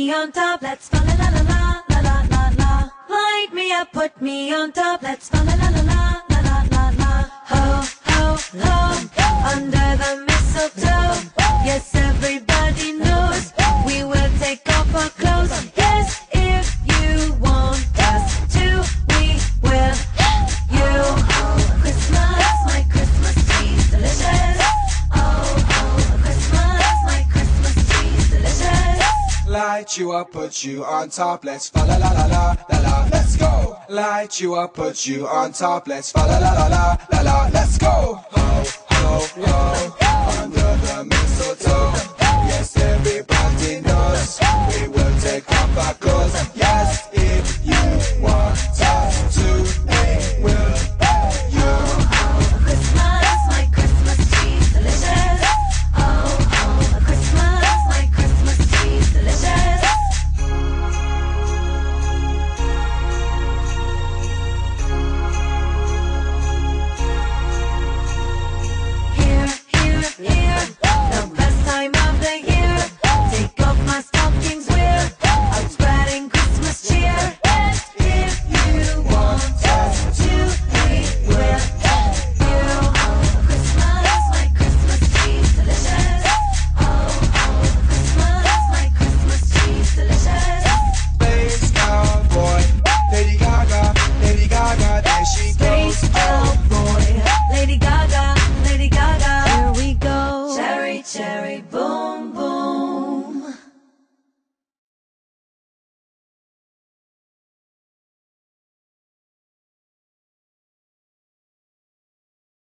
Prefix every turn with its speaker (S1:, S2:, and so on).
S1: me on top, let's fa la la la la la la la la. Light me up, put me on top, let's fa la la la la la la la la. Ho, ho, ho, under the mistletoe. Yes, everybody knows we will take off our clothes. Yes, if you want us to, we will. You, Christmas, my Christmas tree's delicious. Oh, Christmas, my Christmas tree's delicious.
S2: Light you up, put you on top, let's fa la la la la la la. Let's go. Light you up, put you on top, let's fa la la la la la la.